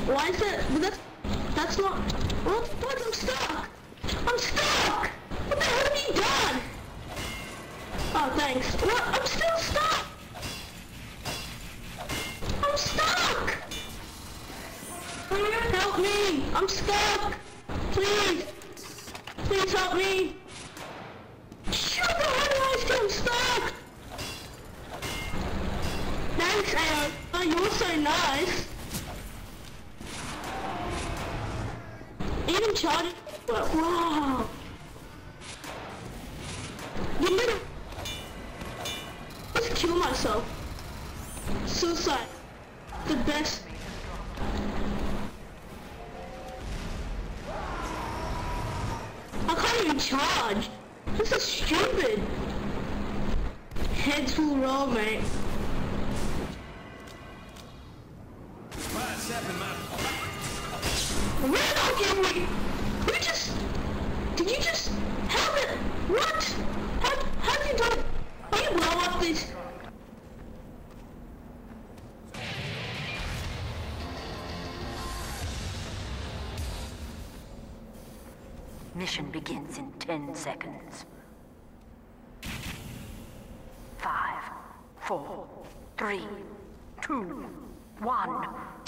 Why is that? But that's not. What? I'm stuck. I'm stuck. What the hell have you done? Oh, thanks. What? I'm still stuck. I'm stuck. Help me. I'm stuck. Please. Please help me. Shut the hell up. I'm stuck. Thanks, Aaron. Oh, you're so nice. Even charging. Wow. You better just kill myself. Suicide. The best. I can't even charge. This is stupid. Heads will roll, mate. Where did we? Who just? Did you just? How did? What? How did you do it? Can you blow up this? Mission begins in 10 seconds. 5, 4, 3, 2, 1.